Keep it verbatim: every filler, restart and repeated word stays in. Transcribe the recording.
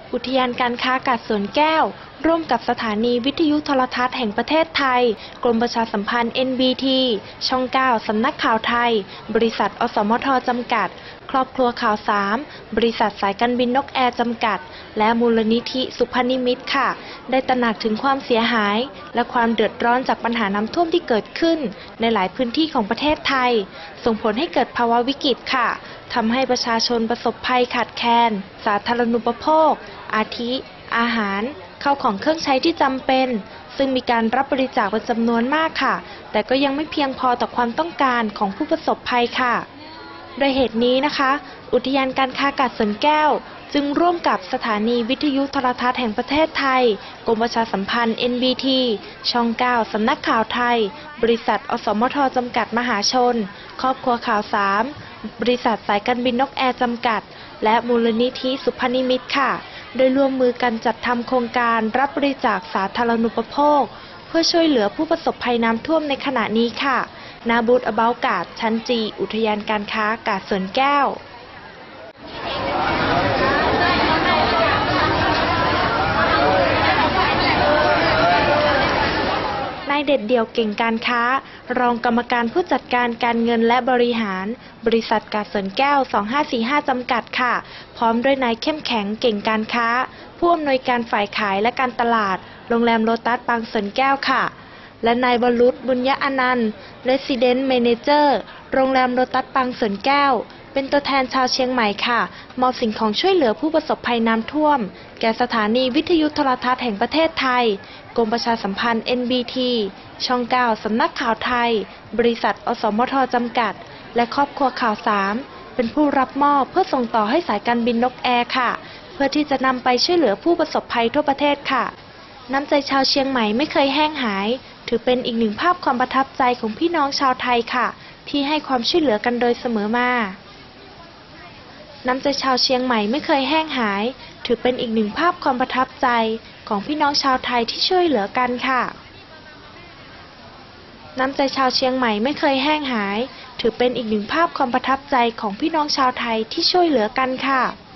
อุทยานการค้ากาดสวนแก้วร่วมกับสถานีวิทยุโทรทัศน์แห่งประเทศไทยกรมประชาสัมพันธ์ เอ็น บี ที ช่อง เก้า สำนักข่าวไทยบริษัทอสมทจำกัดครอบครัวข่าวสามบริษัทสายการบินนกแอร์จำกัดและมูลนิธิสุพนิมิตค่ะได้ตระหนักถึงความเสียหายและความเดือดร้อนจากปัญหาน้ำท่วมที่เกิดขึ้นในหลายพื้นที่ของประเทศไทยส่งผลให้เกิดภาวะวิกฤตค่ะทำให้ประชาชนประสบภัยขาดแคลนสาธารณูปโภคอาทิอาหารข้าวของเครื่องใช้ที่จำเป็นซึ่งมีการรับบริจาคเป็นจำนวนมากค่ะแต่ก็ยังไม่เพียงพอต่อความต้องการของผู้ประสบภัยค่ะโดยเหตุนี้นะคะอุทยานการค้ากาดสวนแก้วจึงร่วมกับสถานีวิทยุโทรทัศน์แห่งประเทศไทยกรมประชาสัมพันธ์ เอ็น บี ที ช่อง เก้า สำนักข่าวไทยบริษัทอสมทจำกัดมหาชนครอบครัวข่าวสามบริษัทสายการบินนกแอร์จำกัดและมูลนิธิสุพนิมิตค่ะโดยร่วมมือกันจัดทำโครงการรับบริจาคสาธารณูปโภคเพื่อช่วยเหลือผู้ประสบภัยน้ำท่วมในขณะนี้ค่ะณ บูธ About กาดชั้นจีอุทยานการค้ากาดสวนแก้วนายเด็ดเดี่ยวเก่งการค้ารองกรรมการผู้จัดการการเงินและบริหารบริษัทกาดสวนแก้วสองห้าสี่ห้าจำกัดค่ะพร้อมด้วยนายเข้มแข็งเก่งการค้าผู้อำนวยการฝ่ายขายและการตลาดโรงแรมโลตัสบางสวนแก้วค่ะและนายวรุษบุญยอนันต์ Resident Manager โรงแรมโลตัสบางสวนแก้วเป็นตัวแทนชาวเชียงใหม่ค่ะมอบสิ่งของช่วยเหลือผู้ประสบภัยน้ำท่วมแก่สถานีวิทยุโทรทัศน์แห่งประเทศไทยกรมประชาสัมพันธ์ เอ็น บี ที ช่อง เก้า สำนักข่าวไทยบริษัทอสมทจำกัดและครอบครัวข่าวสามเป็นผู้รับมอบเพื่อส่งต่อให้สายการบินนกแอร์ค่ะเพื่อที่จะนำไปช่วยเหลือผู้ประสบภัยทั่วประเทศค่ะน้ำใจชาวเชียงใหม่ไม่เคยแห้งหายถือเป็นอีกหนึ่งภาพความประทับใจของพี่น้องชาวไทยค่ะที่ให้ความช่วยเหลือกันโดยเสมอมาน้ำใจชาวเชียงใหม่ไม่เคยแห้งหายถือเป็นอีกหนึ่งภาพความประทับใจของพี่น้องชาวไทยที่ช่วยเหลือกันค่ะน้ำใจชาวเชียงใหม่ไม่เคยแห้งหายถือเป็นอีกหนึ่งภาพความประทับใจของพี่น้องชาวไทยที่ช่วยเหลือกันค่ะ